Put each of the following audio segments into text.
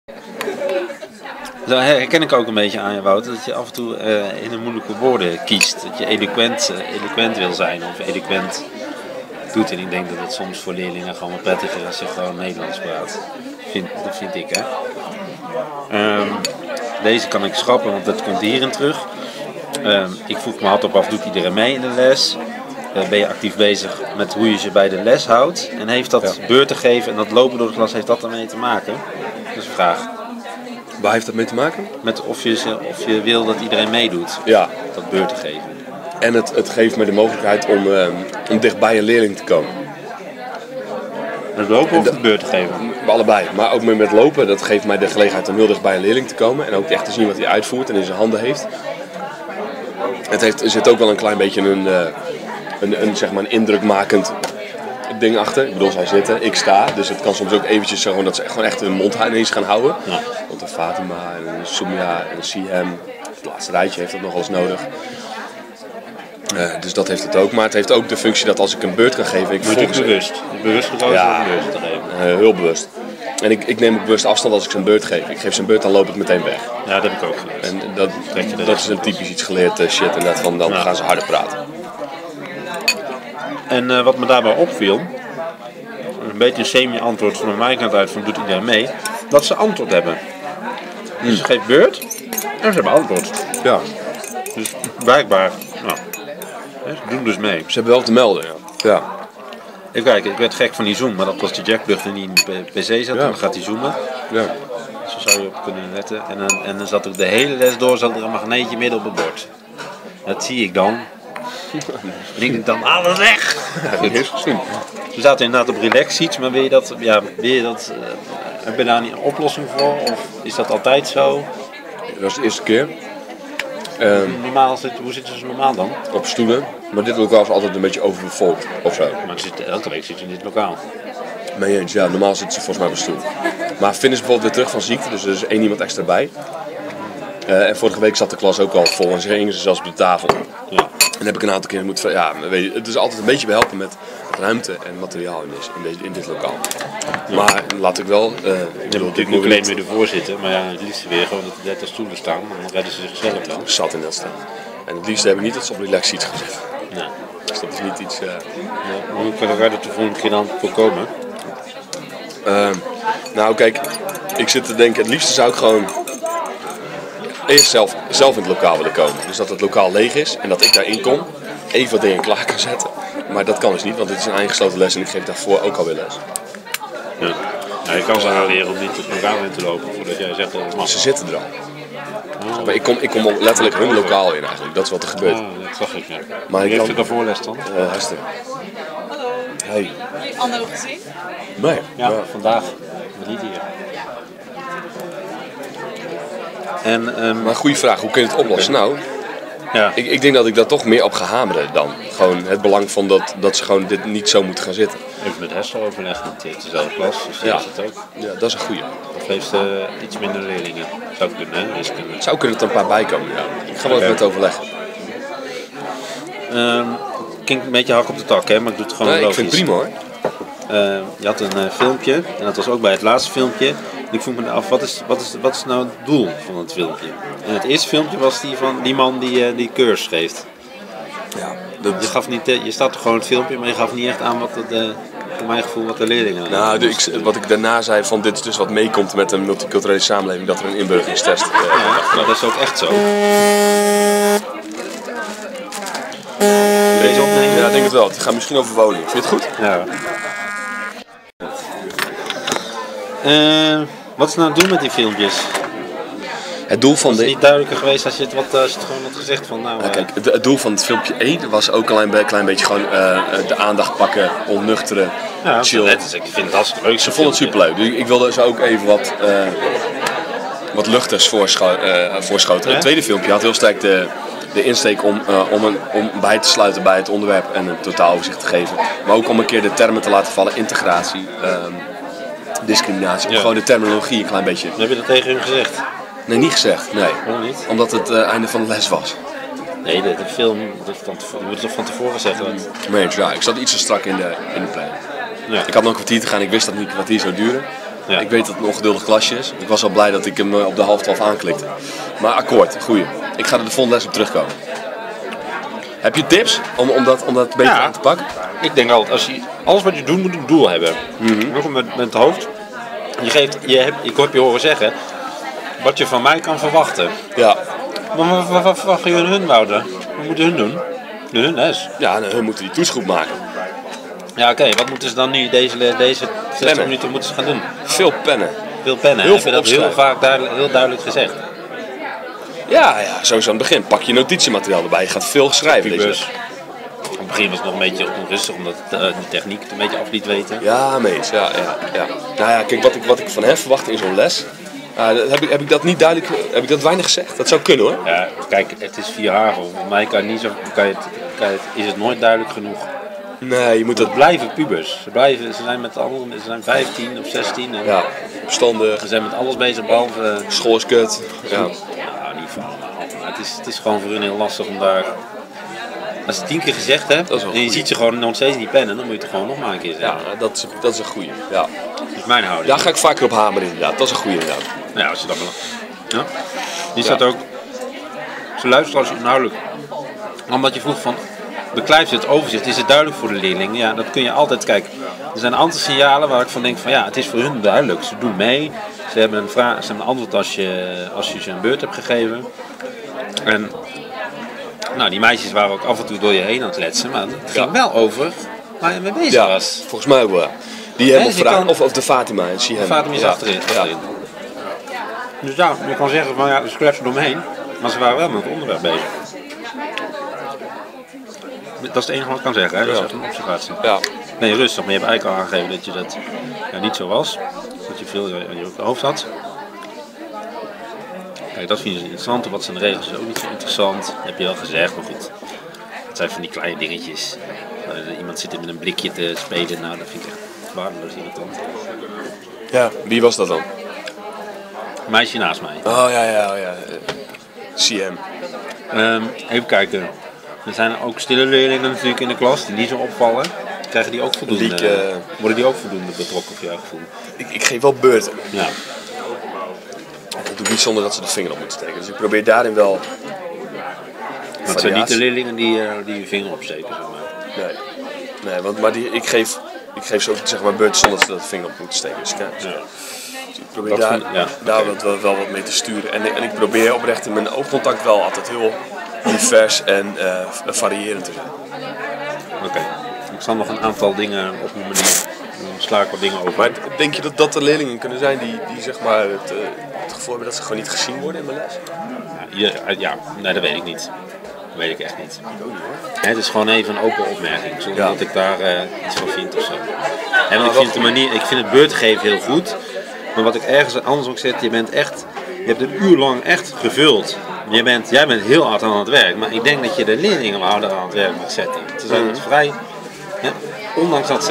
Dat herken ik ook een beetje aan je, Wouter, dat je af en toe in een moeilijke woorden kiest. Dat je eloquent wil zijn of eloquent doet. En ik denk dat het soms voor leerlingen gewoon wat prettiger is als je gewoon Nederlands praat. Dat vind ik, hè. Deze kan ik schrappen, want dat komt hierin terug. Ik vroeg me hardop af, doet iedereen mee in de les? Ben je actief bezig met hoe je ze bij de les houdt? En heeft dat beurten geven en dat lopen door de klas, heeft dat ermee te maken? Dat is een vraag. Waar heeft dat mee te maken? Met of je wil dat iedereen meedoet. Ja. Dat beurten geven. En het geeft me de mogelijkheid om dichtbij een leerling te komen. Het lopen of het beurten geven? Allebei. Maar ook met lopen, dat geeft mij de gelegenheid om heel dichtbij een leerling te komen. En ook echt te zien wat hij uitvoert en in zijn handen heeft. Er zit ook wel een klein beetje een indrukmakend ding achter. Ik bedoel, zij zitten, ik sta. Dus het kan soms ook eventjes zo dat ze gewoon echt hun mond ineens gaan houden. Ja. Want een Fatima en een Soumya en een Siem, het laatste rijtje heeft dat nog wel eens nodig. Dus dat heeft het ook. Maar het heeft ook de functie dat als ik een beurt kan geven... Ik bewust. Bewust gekozen om een beurt te geven. Heel bewust. En ik neem ook bewust afstand als ik ze een beurt geef. Ik geef ze een beurt, dan loop ik meteen weg. Ja, dat heb ik ook geleerd. En dat is een typisch iets geleerd shit. Inderdaad, van dan gaan ze harder praten. En wat me daarbij opviel, een beetje een semi-antwoord van mijn kant uit van doet iedereen mee, dat ze antwoord hebben. Dus ze geeft beurt en ze hebben antwoord. Ja. Dus blijkbaar, ze doen dus mee. Ze hebben wel te melden, ja. Even kijken, ik werd gek van die zoom, maar dat was de jackplug die in de pc zat en dan gaat hij zoomen. Ja. Zo zou je op kunnen letten. En dan zat ook de hele les door zat er een magneetje midden op het bord. Dat zie ik dan. En ik denk dan, alles weg! Ja, dat heeft gezien. We zaten inderdaad op relax seats, maar heb je daar niet een oplossing voor? Of is dat altijd zo? Dat is de eerste keer. Hoe zitten ze normaal dan? Op stoelen. Maar dit lokaal is altijd een beetje overbevolkt of zo. Maar elke week zit je in dit lokaal. Mee eens, ja. Normaal zitten ze volgens mij op een stoel. Maar Finn is bijvoorbeeld weer terug van ziekte, dus er is één iemand extra bij. En vorige week zat de klas ook al vol en ze gingen ze zelfs op de tafel. Ja. En heb ik een aantal keer moeten... Ja, weet je, het is altijd een beetje behelpen met ruimte en materiaal in dit lokaal. Ja. Maar laat ik wel... ik moet alleen weer ervoor zitten, maar ja, het liefst weer gewoon dat er 30 stoelen staan, dan redden ze zichzelf wel. Zat in dat staan. En het liefst heb ik niet dat ze op relax seats gezet. Ja. Dus dat is niet iets... Hoe kan ik dat de volgende keer dan voorkomen? Nou kijk, ik zit te denken, het liefste zou ik gewoon eerst zelf in het lokaal willen komen. Dus dat het lokaal leeg is en dat ik daarin kom, even wat dingen klaar kan zetten. Maar dat kan dus niet, want dit is een eingesloten les en ik geef daarvoor ook alweer les. Ja. Ja, je kan ze aan leren om niet het lokaal in te lopen voordat jij zegt dat het mag. Ze zitten er al. Oh. Maar ik kom letterlijk hun lokaal in eigenlijk, dat is wat er gebeurt. Dat zag ik, ja. Maar wie heeft het daarvoor les dan? Hester. Hallo. Hey. Heb je Anno gezien? Nee. Ja, vandaag. Met Lydia. Maar goede vraag, hoe kun je het oplossen? Nou, ik denk dat ik daar toch meer op ga hameren dan. Gewoon het belang van dat ze gewoon dit niet zo moeten gaan zitten. Even met Hessel overleggen, want die heeft dezelfde klas, dus die is het ook. Ja, dat is een goeie. Of heeft ze iets minder leerlingen? Zou kunnen, hè? Zou kunnen dat er een paar bij komen, ja. Ik ga wel even met overleggen. Klinkt een beetje hak op de tak, hè, maar ik doe het gewoon logisch. Ik vind het prima, hoor. Je had een filmpje, en dat was ook bij het laatste filmpje. En ik vroeg me af, wat is nou het doel van het filmpje? En het eerste filmpje was die van die man die cursus geeft. Ja, je staat toch gewoon het filmpje, maar je gaf niet echt aan voor mijn gevoel wat de leerlingen... Nou, wat ik daarna zei, van dit is dus wat meekomt met een multiculturele samenleving, dat er een inburgeringstest... maar dat is ook echt zo. Deze opnemen? Ja, ik denk het wel. Het gaat misschien over woning. Vind je het goed? Ja. Wat is nou het doel met die filmpjes? Het doel van is niet duidelijker geweest als je het gewoon had gezegd van nou... Ja, kijk, het doel van het filmpje 1 was ook een klein beetje gewoon de aandacht pakken, onnuchteren, chill. Ik vind het hartstikke leuk. Ze vonden het superleuk. Dus ik wilde ze ook even wat luchters voorschoten. Het tweede filmpje had heel sterk de insteek om bij te sluiten bij het onderwerp en een totaal overzicht te geven. Maar ook om een keer de termen te laten vallen, integratie, discriminatie. Om gewoon de terminologie een klein beetje... Heb je dat tegen hem gezegd? Nee, niet gezegd. Nee. Waarom niet? Omdat het einde van de les was. Nee, de film, je moet het toch van tevoren zeggen? Nee, ja, ik zat iets te strak in de planning. Ja. Ik had nog een kwartier te gaan, ik wist dat het niet een kwartier zou duren. Ja. Ik weet dat het een ongeduldig klasje is. Ik was al blij dat ik hem op de 11:30 aanklikte. Maar akkoord, goeie. Ik ga er de volgende les op terugkomen. Heb je tips om dat beter aan te pakken? Ik denk altijd, alles wat je doet moet een doel hebben. Nog met het hoofd. Ik heb je horen zeggen wat je van mij kan verwachten. Ja. Maar wat verwacht je hun, Wouter? Wat moeten hun doen? Hun les. Ja, hun moeten die toets goed maken. Ja, oké. Wat moeten ze dan nu deze 60 minuten moeten ze gaan doen? Veel pennen. Veel pennen. Heel Heb je veel dat heel vaak heel duidelijk gezegd? Ja, sowieso aan het begin. Pak je notitiemateriaal erbij. Je gaat veel schrijven. Pubers. Op het begin was het nog een beetje onrustig, omdat de techniek het een beetje af liet weten. Ja, mees. Ja. Nou ja, kijk, wat ik van hen verwacht in zo'n les. Heb ik dat niet duidelijk, heb ik dat weinig gezegd? Dat zou kunnen hoor. Ja, kijk, het is 4 HAVO. Voor mij is het nooit duidelijk genoeg. Nee, je moet dat... Het blijven pubers. Ze zijn met anderen, ze zijn 15 of 16. En ja, opstandig. Ze zijn met alles bezig, behalve... School is kut. Ja. Nou, niet van allemaal. Maar het is gewoon voor hun heel lastig om daar... Als je het 10 keer gezegd hebt en je ziet ze gewoon nog steeds niet pennen, dan moet je het gewoon nog maar een keer zeggen. Ja, dat is een goeie. Ja. Dat is mijn houding. Daar ga ik vaker op hameren inderdaad. Dat is een goeie inderdaad. Ja, als je dat wil. Ja. Die staat ook... Ze luisteren als inhoudelijk. Omdat je vroeg van... Beklijft het overzicht? Is het duidelijk voor de leerling? Ja, dat kun je altijd kijken. Er zijn een aantal signalen waar ik van denk van ja, het is voor hun duidelijk. Ze doen mee. Ze hebben een antwoord als je ze een beurt hebt gegeven. En nou, die meisjes waren ook af en toe door je heen aan het letsen. Maar het ging wel over waar je mee bezig was. Volgens mij ook wel. Die hebben vragen of de Fatima en Sihem. De Fatima is achterin. Dus ja, je kan zeggen van ja, ze kletsen eromheen. Maar ze waren wel met het onderwerp bezig. Dat is het enige wat ik kan zeggen, hè? Dat is echt een observatie. Ja. Nee, rustig, maar je hebt eigenlijk al aangegeven dat je dat niet zo was. Dat je veel aan je hoofd had. Kijk, dat vind je interessant. Wat zijn de regels is ook niet zo interessant. Dat heb je wel gezegd, maar goed. Het zijn van die kleine dingetjes. Iemand zit met een blikje te spelen, nou dat vind ik echt waardeloos irritant. Ja, wie was dat dan? Een meisje naast mij. Oh ja. CM. Even kijken. Er zijn ook stille leerlingen natuurlijk in de klas die niet zo opvallen. Krijgen die ook voldoende, worden die ook voldoende betrokken voor jouw gevoel? Ik geef wel beurten. Ja. Dat doe ik niet zonder dat ze de vinger op moeten steken. Dus ik probeer daarin wel... Maar het zijn niet de leerlingen die je vinger opsteken, zeg maar. Nee, maar ik geef ze ook zeg maar beurten zonder dat ze de vinger op moeten steken. Dus ik probeer daar wel wat mee te sturen. En ik probeer oprecht in mijn oogcontact wel altijd heel divers en variërend te zijn. Oké. Ik zal nog een aantal dingen op mijn manier. Dan sla ik wat dingen over. Maar denk je dat er leerlingen kunnen zijn die zeg maar het gevoel hebben dat ze gewoon niet gezien worden in mijn les? Nee, dat weet ik niet. Dat weet ik echt niet. Het is gewoon even een open opmerking, zonder dat ik daar iets van vind of zo. En ik vind het beurtgeven heel goed. Maar wat ik ergens anders ook zeg, je hebt een uur lang echt gevuld. Jij bent heel hard aan het werk, maar ik denk dat je de leerlingen harder aan het werk mag zetten. Ze zijn het vrij, ondanks dat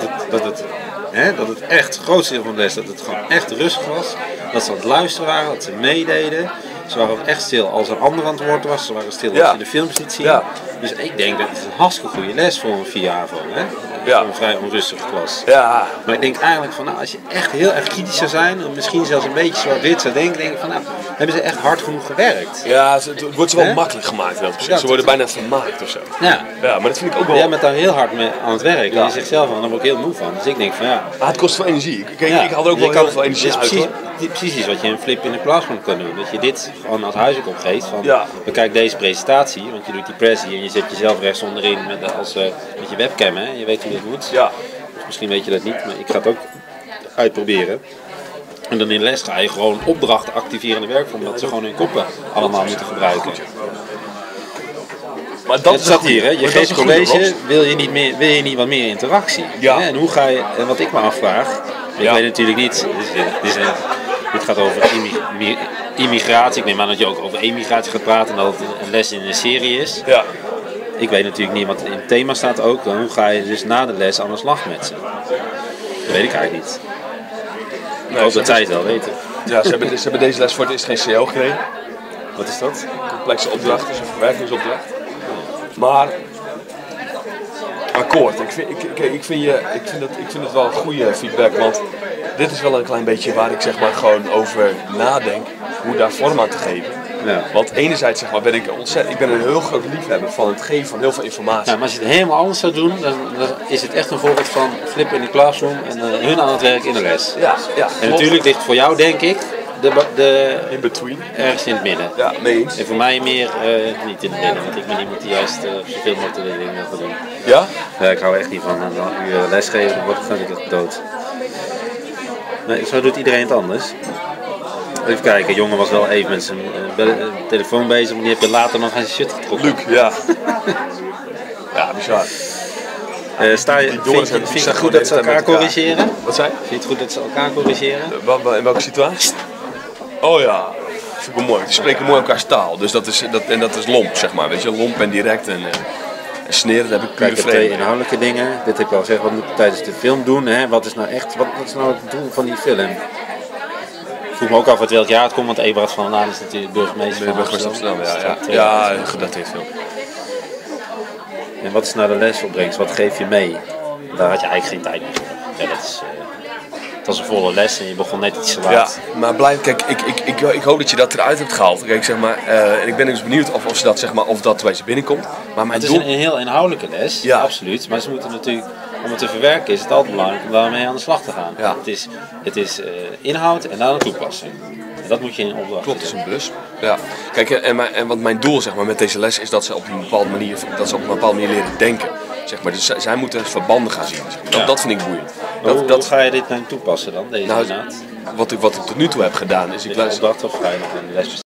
het echt het grootste deel van de les, dat het gewoon echt rustig was. Dat ze aan het luisteren waren, dat ze meededen. Ze waren ook echt stil als er een ander aan het woord was. Ze waren stil als je de films ziet zien. Ja. Dus ik denk dat het een hartstikke goede les voor een 4 HAVO. Voor een vrij onrustige klas. Ja. Maar ik denk eigenlijk van, als je echt heel erg kritisch zou zijn, of misschien zelfs een beetje zwart-wit zou denken, denk ik van, hebben ze echt hard genoeg gewerkt? Ja, het wordt ze wel makkelijk gemaakt. Ze worden bijna vermaakt of zo. Ja, maar dat vind ik ook wel... Jij bent daar heel hard mee aan het werk. En je zegt zelf van, daar word ik heel moe van. Dus ik denk van het kost veel energie. Ik had er ook wel heel veel energie uit. Precies wat je in Flip in de Classroom kan doen. Dat je dit gewoon als huiswerk opgeeft. Bekijk deze presentatie, want je doet die pressie en je zet jezelf rechts onderin met je webcam. Hè? Je weet hoe dat moet. Ja. Of misschien weet je dat niet, maar ik ga het ook uitproberen. En dan in les ga je gewoon opdrachten activeren in de werkvorm, dat ze gewoon hun koppen allemaal moeten gebruiken. Maar dat staat hier, hè? Je geeft college, wil je niet wat meer interactie? Ja. En hoe ga je, en wat ik me afvraag, ik weet natuurlijk niet, dit gaat over immigratie, ik neem aan dat je ook over emigratie gaat praten en dat het een les in een serie is. Ja. Ik weet natuurlijk niet, wat in het thema staat ook, dan hoe ga je dus na de les aan de slag met ze? Dat weet ik eigenlijk niet. Ik hoop dat zij het wel weten. Ja, ze hebben deze les voor het eerst geen CL gekregen. Wat is dat? Complexe opdracht, dus een verwerkingsopdracht. Maar akkoord. Ik vind het wel een goede feedback, want dit is wel een klein beetje waar ik zeg maar gewoon over nadenk. Hoe daar vorm aan te geven. Ja. Want enerzijds zeg maar, ben ik een heel groot liefhebber van het geven van heel veel informatie. Ja, maar als je het helemaal anders zou doen, dan is het echt een voorbeeld van flip in de classroom en hun aan het werk in de les. Ja, En natuurlijk ligt voor jou, denk ik, de in between. ergens in het midden. Ja, mee eens. En voor mij meer niet in het midden, want ik ben iemand die juist zoveel mogelijk de dingen wil doen. Ja? Ja, ik hou echt niet van een uur lesgeven, dan word ik dood. Nee, zo doet iedereen het anders. Even kijken, jongen was wel even met zijn telefoon bezig, maar die heb je later nog aan zijn shirt getrokken. Luc, ja. Ja, bizar. Vind je het goed dat ze elkaar corrigeren? Wat zei je? Vind je het goed dat ze elkaar corrigeren? In welke situatie? Oh ja, vind ik wel mooi. Die spreken mooi elkaars taal, dus dat is lomp, zeg maar. Weet je, lomp en direct en sneren, dat heb ik pure Kijk, vrede. twee inhoudelijke dingen. Dit heb ik al gezegd, wat moet je tijdens de film doen? Hè? Wat is nou echt, wat is nou het doel van die film? Ik vroeg me ook af uit welk jaar het komt, want Eberhard van der Laan is natuurlijk burgemeester van Amsterdam. Ja, een gedateerd film. En wat is nou de lesopbrengst? Wat geef je mee? Daar had je eigenlijk geen tijd meer voor. Ja, het was een volle les en je begon net iets te laat. Ja, maar kijk, ik hoop dat je dat eruit hebt gehaald. Kijk, zeg maar, ik ben dus benieuwd of ze dat, zeg maar, of dat bij ze binnenkomt. Maar mijn Het is een heel inhoudelijke les, Ja. absoluut. Maar ze moeten natuurlijk, om het te verwerken is het altijd belangrijk om daarmee aan de slag te gaan. Ja. Het is inhoud en dan een toepassing. En dat moet je in opdracht Klopt, dat is doen. een bus. Ja. Kijk, en wat mijn doel, zeg maar, met deze les is dat ze op een bepaalde manier leren denken. Zeg maar. Dus zij moeten verbanden gaan zien. Zeg maar. Ja. Dat vind ik boeiend. Hoe ga je dit nou toepassen dan, deze Nou, inhoud? wat ik tot nu toe heb gedaan is Is het opdracht of ga je nog een les